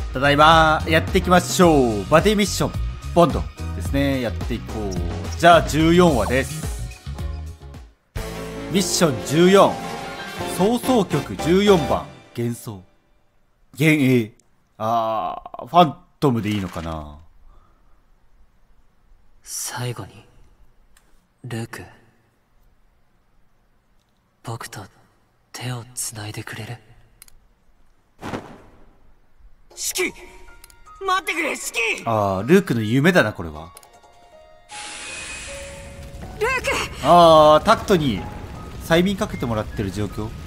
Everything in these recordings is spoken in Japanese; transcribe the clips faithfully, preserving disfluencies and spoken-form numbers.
ただいまやっていきましょう。バディミッションボンドですね。やっていこう。じゃあじゅうよんわです。ミッションじゅうよん、創造曲じゅうよんばん、幻想幻影。あー、ファントムでいいのかな。 最後にルーク、僕と手をつないでくれる？シキ、待ってくれシキ。 あー、ルークの夢だなこれは。 ルーク。 あー、タクトに催眠かけてもらってる状況。 ル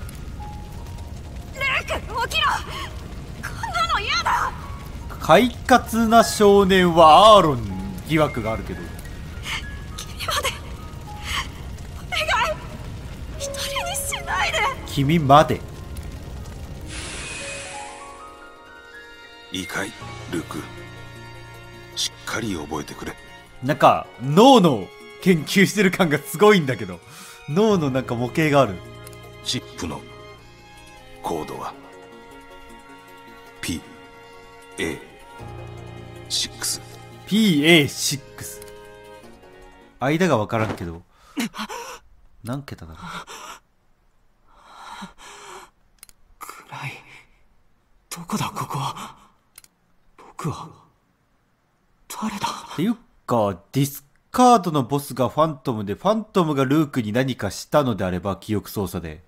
ーク起きろ、こんなの嫌だ。 快活な少年はアーロン疑惑があるけど、 君までお願い、一人にしないで。 君まで。 いいかいルーク、しっかり覚えてくれ。 なんか脳の研究してる感がすごいんだけど、脳のなんか模型がある。 チップのコードは ピーエーシックス。 ピーエーシックス。 間が分からんけど何桁だろう。 暗い。どこだここは。僕は誰だ。 っていうかディスカードのボスがファントムで、ファントムがルークに何かしたのであれば記憶操作で、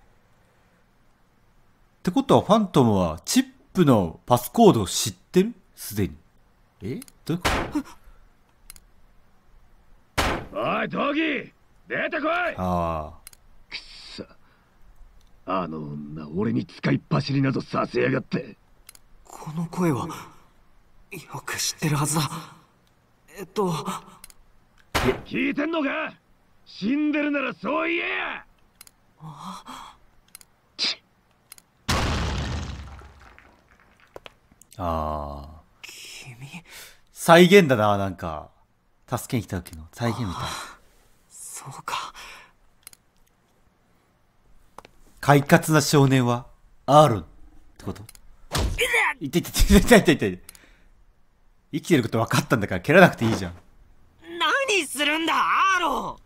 ってことはファントムはチップのパスコードを知ってるすでに。え、どういうこと？ おいドギー、出てこい。 ああ、 くっさ、あの女俺に使いっ走りなどさせやがって。 この声はよく知ってるはずだ。えっと聞いてんのか。死んでるならそう言えや。 ああ、 君。 再現だな。なんか助けに来た時の再現みたい。 そうか。 快活な少年はアーロンってこと？いていていていていていて、生きてること分かったんだから蹴らなくていいじゃん。 何するんだアーロン。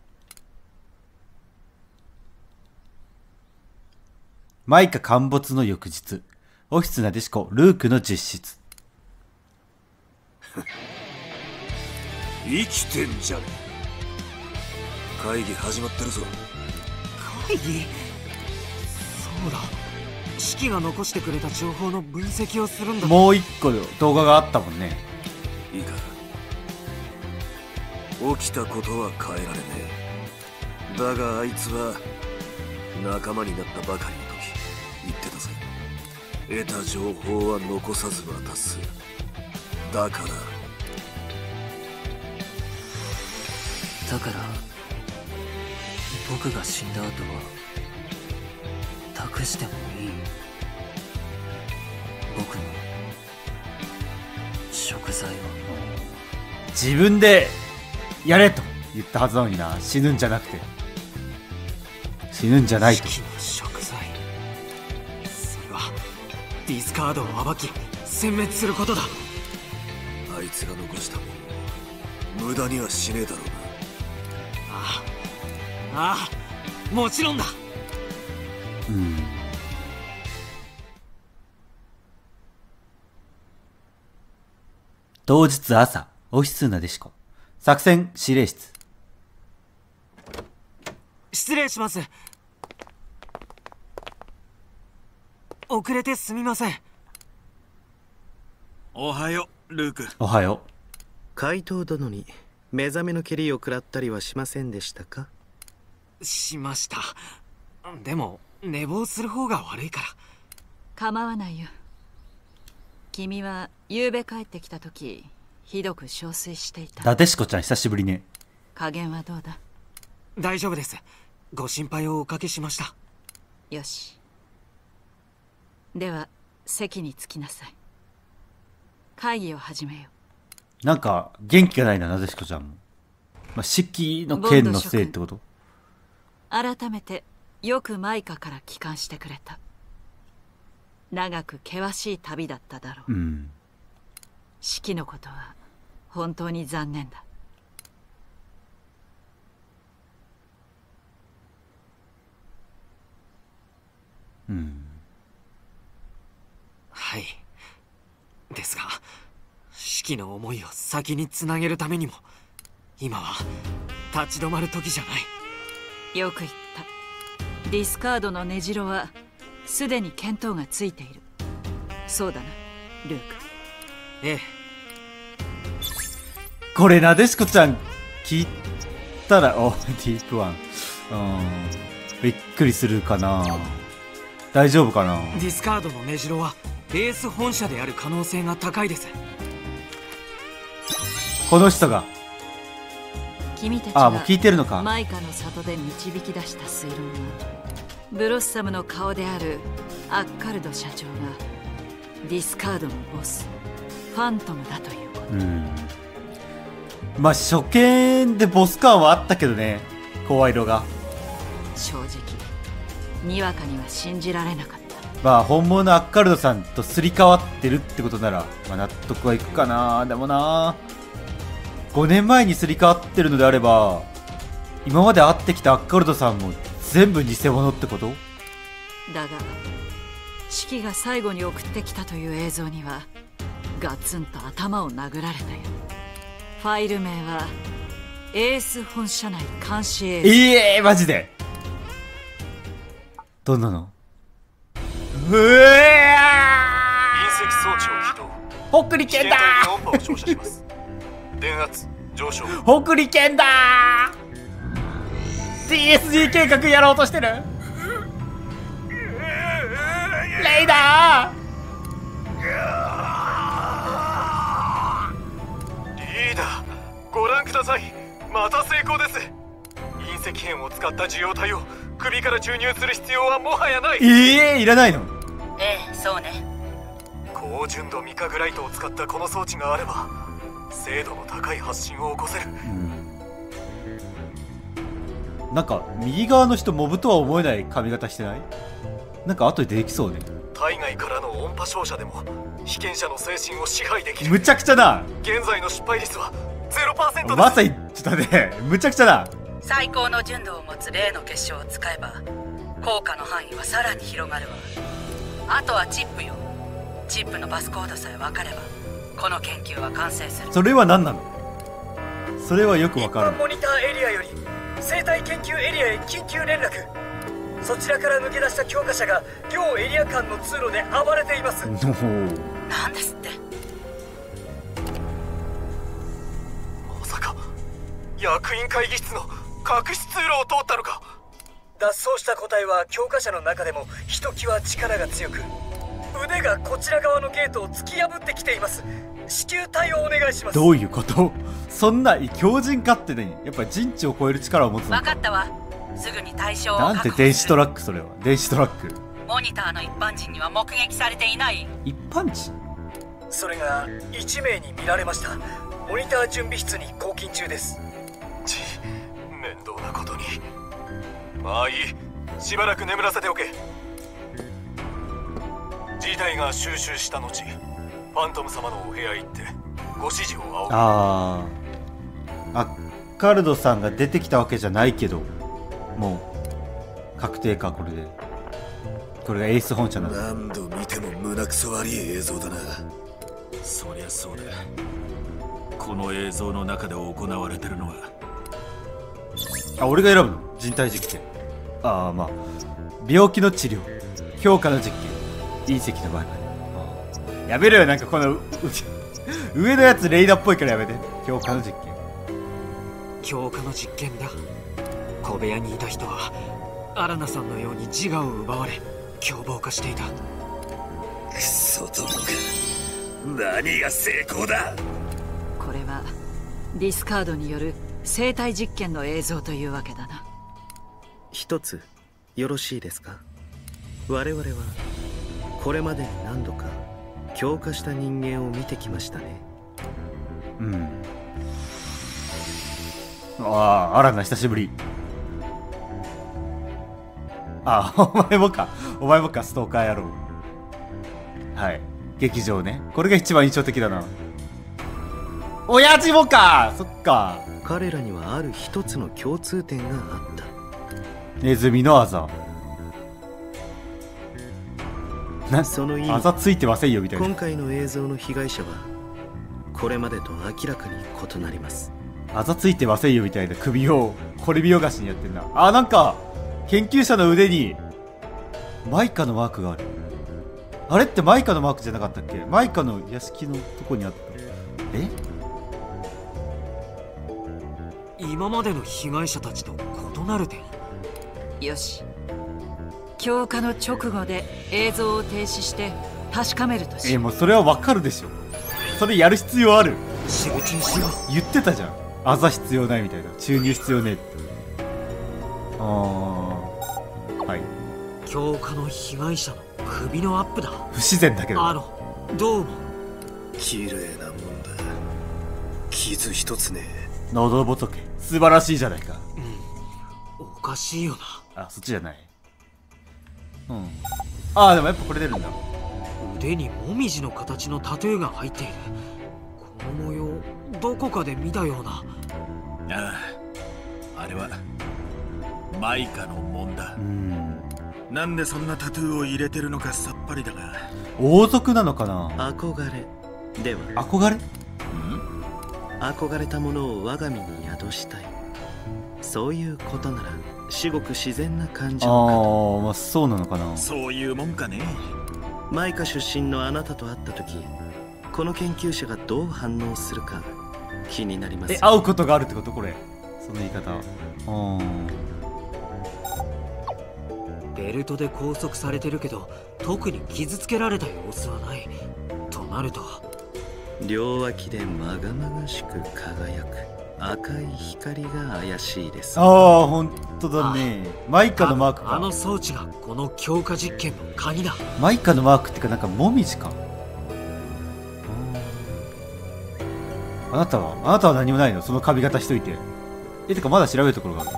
マイカ陥没の翌日、オフィスなでしこルークの実質。 生きてんじゃねえ。会議始まってるぞ。 会議。そうだ、シキが残してくれた情報の分析をするんだ。 もう一個動画があったもんね。 いいか、起きたことは変えられねえ。だがあいつは仲間になったばかりの時言ってたぜ。得た情報は残さず渡す。だからだから僕が死んだ後は託してもいい？僕の食材を。 自分でやれと言ったはずなのにな。死ぬんじゃなくて、死ぬんじゃないと。 シキの食材、それはディスカードを暴き殲滅することだ。 あいつが残したもの無駄にはしねえだろうな。 ああ、ああ、もちろんだ。 うん。当日朝、オフィスなでしこ作戦指令室。 失礼します。遅れてすみません。 おはようルーク。 おはよ怪盗殿に目覚めの蹴りを食らったりはしませんでしたか？ しました。でも寝坊する方が悪いから。 構わないよ。君は夕べ帰ってきた時ひどく憔悴していた。 なでしこちゃん久しぶりね。 加減はどうだ？ 大丈夫です。ご心配をおかけしました。 よし。では席に着きなさい。会議を始めよう。なんか元気がないな、なでしこちゃんも。まあ、四季の件のせいってこと？ 改めてよくマイカから帰還してくれた。長く険しい旅だっただろう。 うん。 シキのことは本当に残念だ。 うん。 はい。ですが、シキの思いを先につなげるためにも、今は立ち止まる時じゃない。 よく言った。ディスカードの根城はすでに見当がついている。そうだな、ルーク。 ええ。 これなでしこちゃん聞いたら、お、ディープワン。うん。びっくりするかな。大丈夫かな。 ディスカードの根城はエース本社である可能性が高いです。 この人が。 君たちあ、もうが聞いてるのか。 マイカの里で導き出した推論は、ブロッサムの顔であるアッカルド社長がディスカードのボスファントムだということ。 うん。まあ初見でボス感はあったけどね、声色が。 正直にわかには信じられなかった。 まあ本物のアッカルドさんとすり替わってるってことなら、まあ、納得はいくかな。でもな、ごねんまえにすり替わってるのであれば、今まで会ってきたアッカルドさんも全部偽物ってこと？ だがシキが最後に送ってきたという映像にはガツンと頭を殴られたよ。ファイル名はエース本社内監視映像。 ええー、マジでどんなの？うえ隕石装置を起動。 ー、北陸剣だー。音波を照射します。電圧上昇。 北陸剣だー。 ディーエスジー 計画やろうとしてる。レイダー。 リーダー、ご覧ください。また成功です。隕石片を使った受容体を首から注入する必要はもはやない。 ええー、いらないの？ ええ、そうね。 高純度ミカグライトを使ったこの装置があれば精度の高い発信を起こせる。 うん、なんか右側の人モブとは思えない髪型してない？なんか後でできそうね。 体外からの音波照射でも被験者の精神を支配できる。 むちゃくちゃだ。 現在の失敗率は ゼロパーセント です。 まさにちょっとね、むちゃくちゃだ。 最高の純度を持つ例の結晶を使えば効果の範囲はさらに広がるわ。あとはチップよ。チップのパスコードさえ分かればこの研究は完成する。 それは何なの？それはよくわかる。 一般モニターエリアより生態研究エリアへ緊急連絡。そちらから抜け出した強化者が両エリア間の通路で暴れています。 なんですって。 まさか役員会議室の隠し通路を通ったのか。 脱走した個体は強化者の中でもひときわ力が強く、腕がこちら側のゲートを突き破ってきています。至急対応お願いします。 どういうこと？そんな強靭かってね、やっぱ人知を超える力を持つのか。 分かったわ。すぐに対象をなんて確保する。 電子トラック。それは電子トラック。 モニターの一般人には目撃されていない。 一般人？ それがいち名に見られました。モニター準備室に抗菌中です。 ち、面倒なことに。まあいい、しばらく眠らせておけ。事態が収拾した後、ファントム様のお部屋へ行ってご指示を仰ぐ。 ああ、アッカルドさんが出てきたわけじゃないけど、もう確定か。これでこれがエース本社なんだ。 何度見ても胸くそ悪い映像だな。そりゃそうだ。この映像の中で行われてるのは、 あ、俺が選ぶの？人体実験。ああ、まあ病気の治療、評価の実験、隕石の売買。やめろよ、なんかこの上のやつレイダーっぽいからやめて。評価の実験。 強化の実験だ。小部屋にいた人はアラナさんのように自我を奪われ凶暴化していた。 クソどもが、何が成功だ。 これはディスカードによる生体実験の映像というわけだな。 一つよろしいですか？我々はこれまでに何度か強化した人間を見てきましたね。 うん。ああ、あらな、久しぶり。ああ、お前もか。お前もか、ストーカー野郎。はい。劇場ね。これが一番印象的だな。 親父もか。そっか。 彼らにはある一つの共通点があった。 ネズミのあざ。な、 その意味、 あざついてませんよみたいな。 今回の映像の被害者はこれまでと明らかに異なります。 あざついてませんよみたいな首をこれ見よがしにやってんな。あ、なんか研究者の腕にマイカのマークがある。あれってマイカのマークじゃなかったっけ？マイカの屋敷のとこにあった。え？ 今までの被害者たちと異なる点。 よし、強化の直後で映像を停止して確かめるとし。 え、もうそれはわかるでしょ。それやる必要ある？ 集中しよう。 言ってたじゃん。あざ必要ないみたいな。注入必要ねえって。あー、はい。 強化の被害者の首のアップだ。 不自然だけど。 あの、どうも。 綺麗なもんだ。傷一つね。 喉仏。素晴らしいじゃないか。 うん。おかしいよな。 あ、そっちじゃない。うん。あー、でもやっぱこれ出るんだ。 腕にもみじの形のタトゥーが入っている。この模様、どこかで見たような。 ああ、あれはマイカのもんだ。 うん。 なんでそんなタトゥーを入れてるのかさっぱりだが。 王族なのかな。 憧れでは。 憧れ？ 憧れたものを我が身に宿したい。そういうことなら至極自然な感情かと。 ああ、まあそうなのかな。 そういうもんかね。 マイカ出身のあなたと会った時、この研究者がどう反応するか気になります。 え、会うことがあるってことこれ。その言い方。うん。 ベルトで拘束されてるけど特に傷つけられた様子はない。となると両脇でまがまがしく輝く赤い光が怪しいです。 ああ、本当だね。マイカのマークか。 あの装置がこの強化実験の鍵だ。 マイカのマークってか、なんかもみじか。あなたはあなたは何もないの？その髪型しといて。え、てかまだ調べるところがある。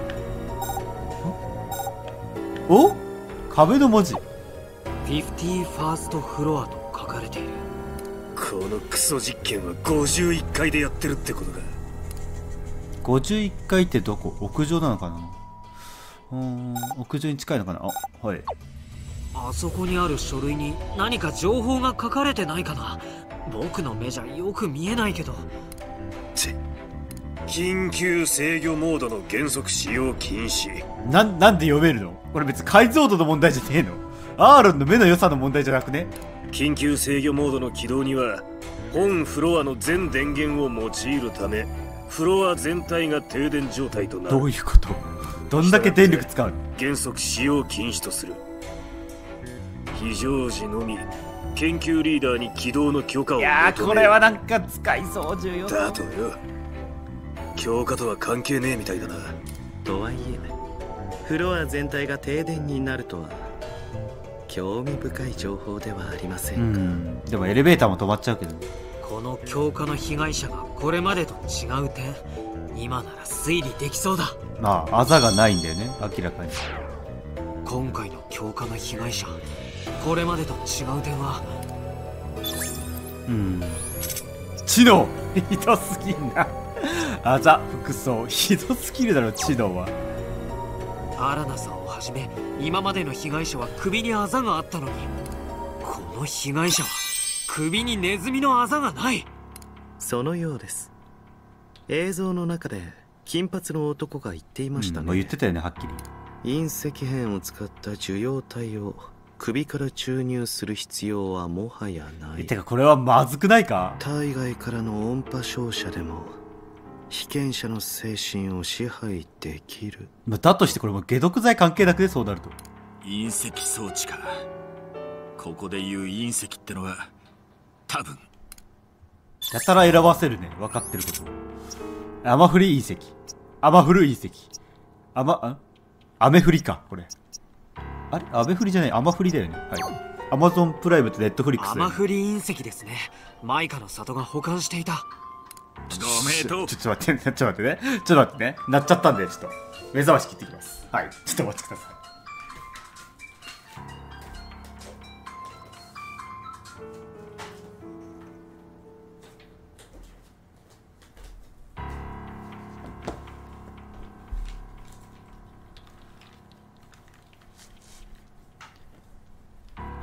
お？壁の文字。 フィフティーファーストフロアと書かれている。 このクソ実験はごじゅういっかいでやってるってことか。 ごじゅういっかいってどこ？屋上なのかな。うーん、屋上に近いのかな。あ、はい。 あそこにある書類に何か情報が書かれてないかな。僕の目じゃよく見えないけど。 ち緊急制御モードの原則使用禁止。 な、なんで読めるの？これ別に解像度の問題じゃねえの？アーロンの目の良さの問題じゃなくね？ 緊急制御モードの起動には本フロアの全電源を用いるためフロア全体が停電状態となる。 どういうこと？どんだけ電力使うの？ 原則使用禁止とする。非常時のみ研究リーダーに起動の許可を求める。 いやー、これはなんか使いそう重要だとよ。強化とは関係ねえみたいだな。 とはいえフロア全体が停電になるとは興味深い情報ではありませんか。 うん、でもエレベーターも止まっちゃうけどね。 この強化の被害者がこれまでと違う点、今なら推理できそうだ。 まああざがないんだよね、明らかに。 今回の強化の被害者、これまでと違う点は、 うん、知能ひどすぎんな。あざ、服装ひどすぎるだろ。知能はアラナさんをはじめ今までの被害者は首にあざがあったのに、この被害者は首にネズミのあざがない。 そのようです。映像の中で金髪の男が言っていましたね。 うん、もう言ってたよね、はっきり。 隕石片を使った受容体を首から注入する必要はもはやない。 え、てかこれはまずくないか？ 体外からの音波照射でも被験者の精神を支配できる。 だとしてこれも解毒剤関係なくね、そうなると。 隕石装置か。ここで言う隕石ってのは多分やたら選ばせるね、分かってること。雨降り隕石、雨降る隕石、雨、あ雨降りか、これ。あれ雨降りじゃない、雨降りだよね。はい。アマゾンプライムとネットフリックス。 雨降り隕石ですね。マイカの里が保管していた。 ご名答。 ちょっと待って、ちょっと待ってね。ちょっと待ってね。なっちゃったんで、ちょっと。目覚まし切ってきます。はい。ちょっとお待ちください。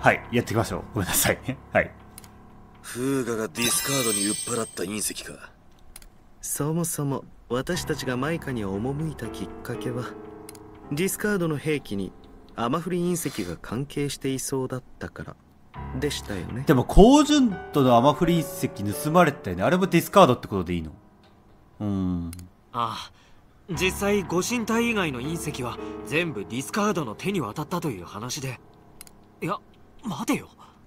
はい、やっていきましょう。ごめんなさい。はい。 フーガがディスカードに売っ払った隕石か。 そもそも私たちがマイカに赴いたきっかけは、ディスカードの兵器にアマフリ隕石が関係していそうだったからでしたよね。 でも高純度のアマフリ隕石盗まれてたよね。あれもディスカードってことでいいの？うーん。 ああ、実際ご神体以外の隕石は全部ディスカードの手に渡ったという話で。いや、待てよ。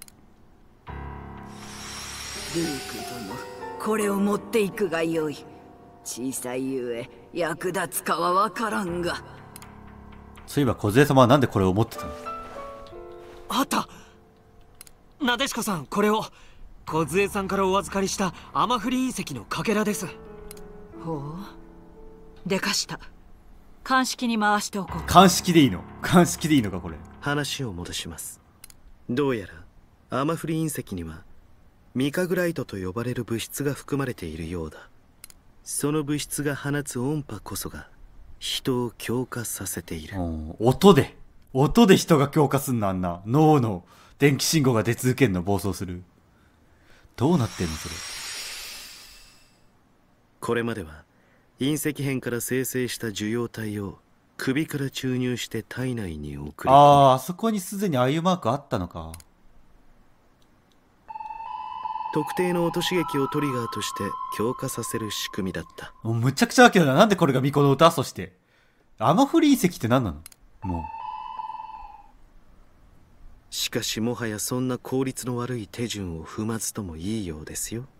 ルーク殿、これを持っていくがよい。小さいゆえ役立つかはわからんが。 そういえば梢様はなんでこれを持ってたの？ あった。なでしこさん、これを梢さんからお預かりしたアマフリ隕石のかけらです。 ほう、でかした。鑑識に回しておこう。 鑑識でいいの？鑑識でいいのかこれ。 話を戻します。どうやらアマフリ隕石にはミカグライトと呼ばれる物質が含まれているようだ。その物質が放つ音波こそが人を強化させている。 音で音で人が強化すんの？あんな脳の電気信号が出続けんの？暴走する。どうなってんのそれ。 これまでは隕石片から生成した受容体を首から注入して体内に送り、 ああ、あそこにすでにああいうマークあったのか。 特定の音刺激をトリガーとして強化させる仕組みだった。 もうむちゃくちゃわけだな。なんでこれが巫女の歌？そしてアマフリ隕石って何なの？もうしかしもはやそんな効率の悪い手順を踏まずともいいようですよ。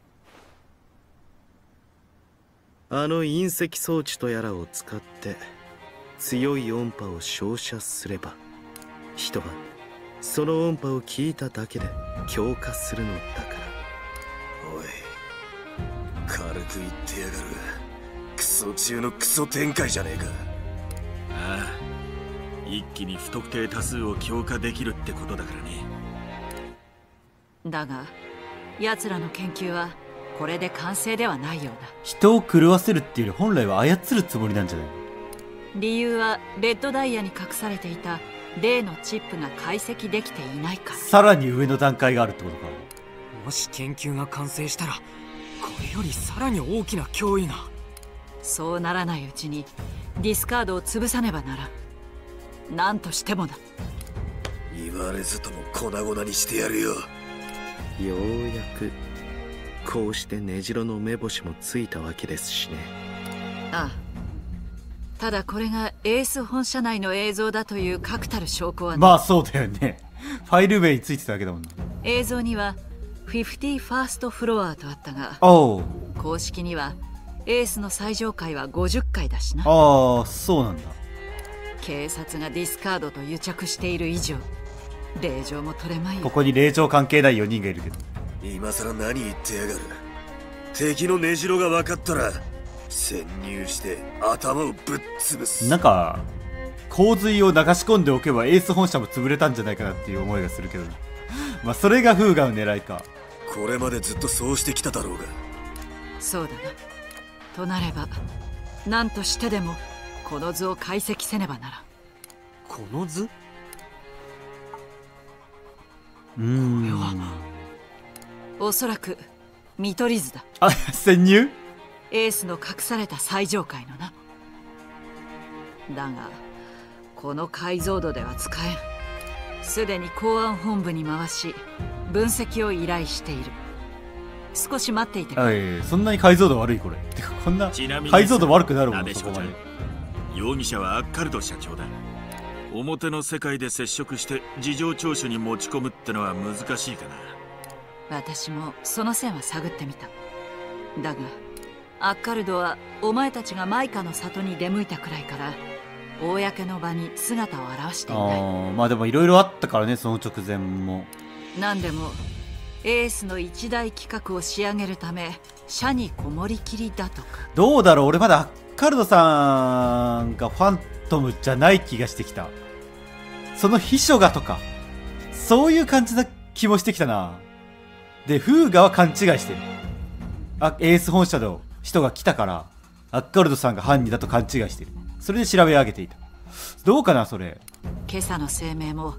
あの隕石装置とやらを使って強い音波を照射すれば、人はその音波を聞いただけで強化するのだから。 おい、軽く言ってやがる。クソ中のクソ展開じゃねえか。 ああ、一気に不特定多数を強化できるってことだからね。 だが奴らの研究はこれで完成ではないようだ。 人を狂わせるっていうより本来は操るつもりなんじゃない？ 理由はレッドダイヤに隠されていた例のチップが解析できていないから。 さらに上の段階があるってことか。 もし研究が完成したらこれよりさらに大きな脅威が。 そうならないうちにディスカードを潰さねばならん。何としてもだ。 言われずとも粉々にしてやるよ。 ようやくこうして根城の目星もついたわけですしね。 ああ、ただこれがエース本社内の映像だという確たる証拠はね。 まあそうだよね。ファイル名についてただけだもんな。 映像にはフィフティファーストフロアとあったが、 おう、 公式にはエースの最上階はごじゅっかいだしな。 ああ、そうなんだ。 警察がディスカードと癒着している以上令状も取れまいよ。 ここに令状関係ないよにんがいるけど。 今さら何言ってやがる。敵の根城が分かったら潜入して頭をぶっ潰す。 なんか洪水を流し込んでおけばエース本社も潰れたんじゃないかなっていう思いがするけどまあそれがフーガの狙いか。 これまでずっとそうしてきただろうが。 そうだな。となれば何としてでもこの図を解析せねばならん。 この図？ うーん、 これはおそらく見取り図だ。 あ、潜入？ エースの隠された最上階のな。だがこの解像度では使えん。すでに公安本部に回し分析を依頼している。少し待っていてくれ。 はい、そんなに解像度悪いこれ？てかこんな解像度悪くなるもんそこまで。 容疑者はアッカルド社長だ。表の世界で接触して事情聴取に持ち込むってのは難しいかな。 私もその線は探ってみた。だがアッカルドはお前たちがマイカの里に出向いたくらいから公の場に姿を現していない。 あ、まあでもいろいろあったからね、その直前も。 何でもエースの一大企画を仕上げるため社にこもりきりだとか。 どうだろう、俺まだアッカルドさんがファントムじゃない気がしてきた。その秘書がとかそういう感じな気もしてきたな。でフーガは勘違いしてる。あ、エース本社の人が来たからアッカルドさんが犯人だと勘違いしてる。それで調べ上げていた。どうかなそれ。 今朝の声明も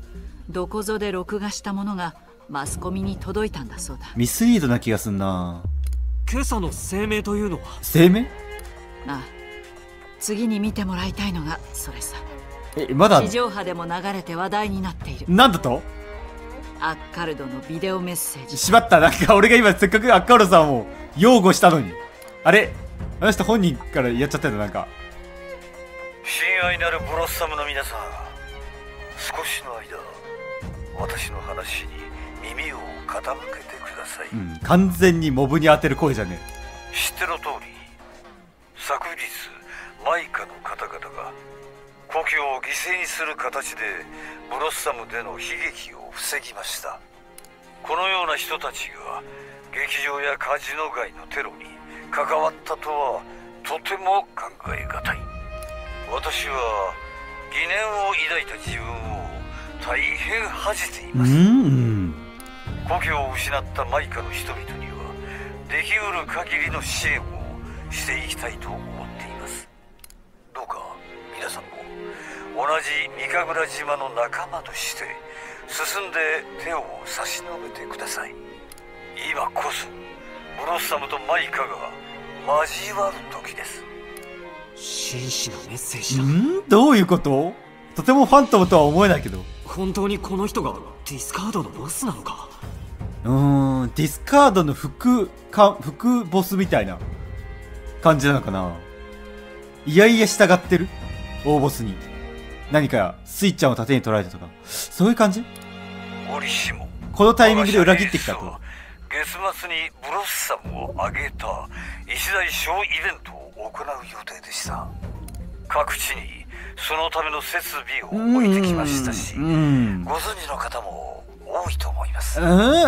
どこぞで録画したものがマスコミに届いたんだそうだ。 ミスリードな気がすんな。 今朝の声明というのは？ 声明？ ああ、次に見てもらいたいのがそれさ。 え、まだ地上波でも流れて話題になっている。 なんだと？ アッカルドのビデオメッセージ。 しまった。なんか俺が今せっかくアッカルドさんを擁護したのに、あれあの人本人からやっちゃったんだ。なんか親愛なるブロッサムの皆さん、少しの間私の話に耳を傾けてください。 うん、完全にモブに当てる声じゃねえ。 知っての通り、昨日マイカの方々が故郷を犠牲にする形でブロッサムでの悲劇を防ぎました。このような人たちが劇場やカジノ街のテロに関わったとはとても考えがたい。私は疑念を抱いた自分を大変恥じています。 うん故郷を失ったマイカの人々にはできうる限りの支援をしていきたいと思っています。どうか皆さんも同じ三神楽島の仲間として進んで手を差し伸べてください。今こそブロッサムとマイカが交わる時です。 真摯なメッセージだ。 んどういうこと？とてもファントムとは思えないけど。 本当にこの人がディスカードのボスなのか？ うーん、ディスカードの副か副ボスみたいな感じなのかな。いやいや従ってる大ボスに。何かスイちゃんを盾に取られたとか、そういう感じ？ 折しもこのタイミングで裏切ってきたと。 月末にブロッサムを挙げた一大ショーイベントを行う予定でした。各地にそのための設備を置いてきましたし、ご存知の方も多いと思います。 うんうん、 このイベン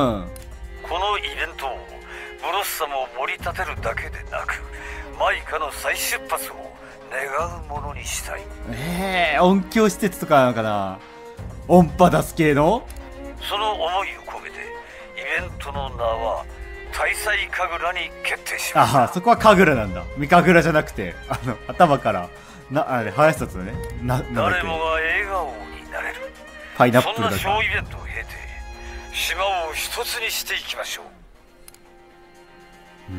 トをブロッサムを盛り立てるだけでなく、マイカの再出発を願うものにしたい。 ええー、音響施設とかなのかな。音波出す系の。 その思いを込めてイベントの名は大祭神楽に決定しました。 ああ、そこは神楽なんだ。三神楽じゃなくて、あの頭からなあれ生やすやつだね。な誰もが笑顔になれるパイナップルだか。 そんなショーイベントを経て島を一つにしていきましょう。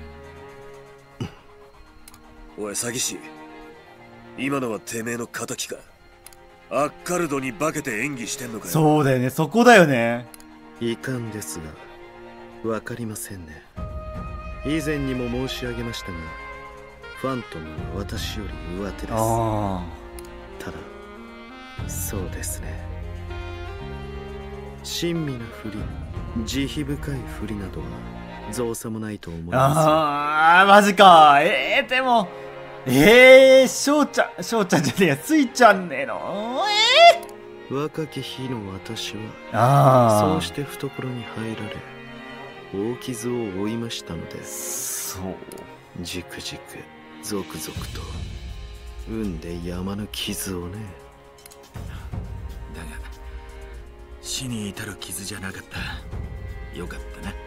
うん。おい詐欺師、今のはてめえの敵か？アッカルドに化けて演技してんのかよ。 そうだよね、そこだよね。 遺憾ですがわかりませんね。以前にも申し上げましたが、ファントムは私より上手です。 あただそうですね、親身なふり、慈悲深いふりなどは造作もないと思います。 ああ、マジか。ええー、でもええー、翔ちゃん翔ちゃんじゃねえや、スイちゃんねえの。ええー、若き日の私はあそうして懐に入られ大傷を負いましたのです。 そう、 じくじくゾクゾクと産んで山の傷をね。 だが死に至る傷じゃなかった。よかったな。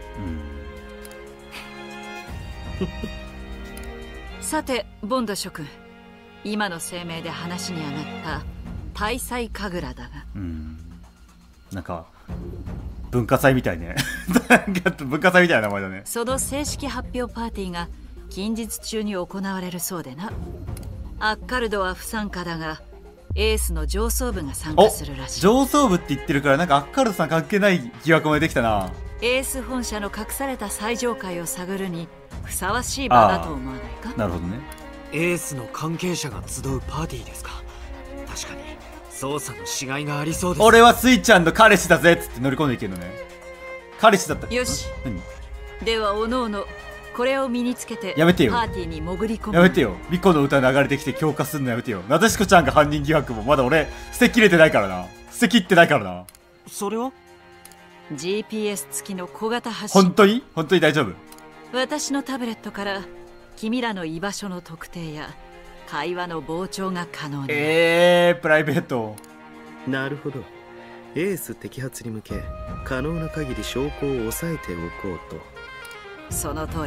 うんさてボンド諸君、今の声明で話に上がった大祭神楽だが、 うん、なんか文化祭みたいね。なんか文化祭みたいな名前だね。 その正式発表パーティーが近日中に行われるそうでな。アッカルドは不参加だがエースの上層部が参加するらしい。 上層部って言ってるから、なんかアッカルドさん関係ない疑惑も出てきたな。 エース本社の隠された最上階を探るにふさわしい場だと思わないか？ なるほどね。 エースの関係者が集うパーティーですか？確かに操作のしがいがありそうです。 俺はスイちゃんの彼氏だぜっつって乗り込んでいけるのね。彼氏だった。 よし、 何ではおのおのこれを身につけてやめてよ。 パーティーに潜り込む。 やめてよ。ミコの歌流れてきて強化すんのやめてよ。なでしこちゃんが犯人疑惑もまだ俺捨てきれてないからな。捨てきってないからな。 それはジーピーエス 付きの小型発信。 本当に本当に大丈夫？ 私のタブレットから君らの居場所の特定や会話の傍聴が可能に。 えー、プライベート。 なるほど。エース摘発に向け可能な限り証拠を抑えておこうと。 その通りだ。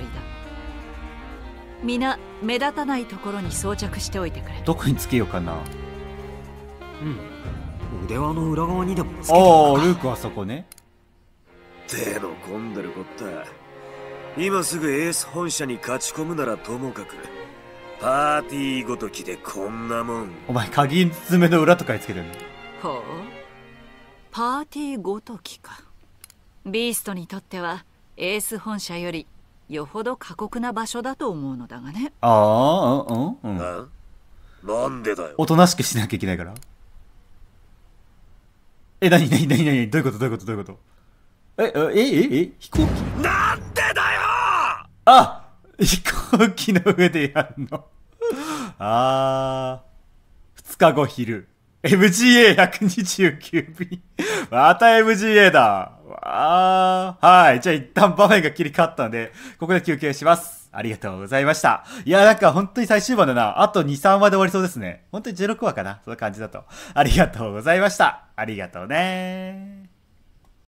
皆目立たないところに装着しておいてくれ。 どこにつけようかな。 うん、 腕輪の裏側にでもつけてるおのか。 ー、ルークはそこね。 手の込んでるこった。今すぐエース本社に勝ち込むならともかく、パーティーごときでこんなもん。 お前、鍵爪の裏とかにつけてるの。 ほう、パーティーごときか。ビーストにとってはエース本社よりよほど過酷な場所だと思うのだがね。 ああ、うんうん。 あなんでだよ。 おとなしくしなきゃいけないから。え、なになになになにどういうことどういうことどういうことえ、え、え、え、飛行機なんでだよ。 あ、飛行機の上でやんの。あー。二日後昼。エムジーエーひゃくにじゅうきゅう 便。また エムジーエー だ。あー。はい。じゃあ一旦場面が切り替わったので、ここで休憩します。ありがとうございました。いや、なんか本当に最終話だな。あとに、さんわで終わりそうですね。本当にじゅうろくわかな。そんな感じだと。ありがとうございました。ありがとうねー。